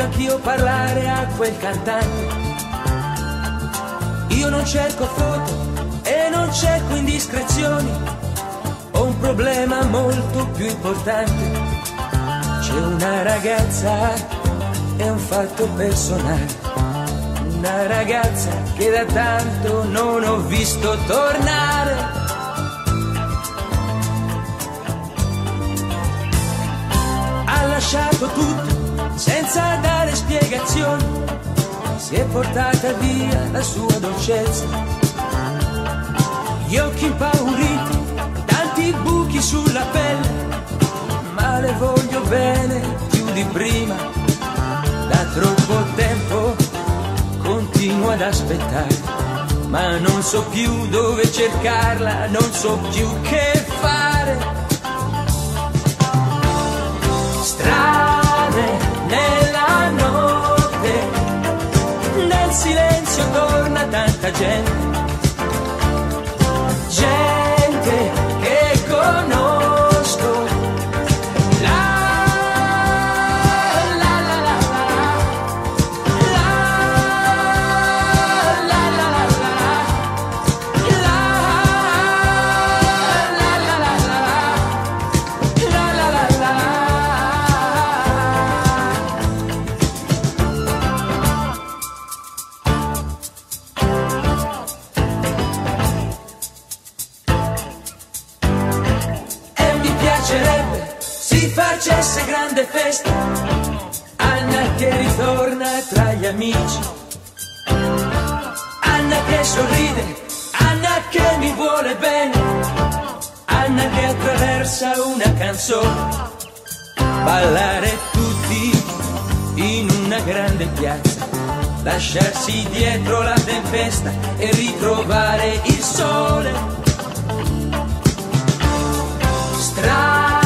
anch'io parlare a quel cantante. Io non cerco foto e non cerco indiscrezioni, ho un problema molto più importante. C'è una ragazza, è un fatto personale, una ragazza che da tanto non ho visto tornare. Ha lasciato tutto senza dare spiegazioni, si è portata via la sua dolcezza. Gli occhi impauriti, tanti buchi sulla pelle, ma le voglio bene più di prima. Da troppo tempo continuo ad aspettare, ma non so più dove cercarla, non so più che fare. Strade nella notte, nel silenzio torna tanta gente, gente che conosco. Si facesse grande festa, Anna che ritorna tra gli amici, Anna che sorride, Anna che mi vuole bene, Anna che attraversa una canzone, ballare tutti in una grande piazza, lasciarsi dietro la tempesta e ritrovare il sole. Strada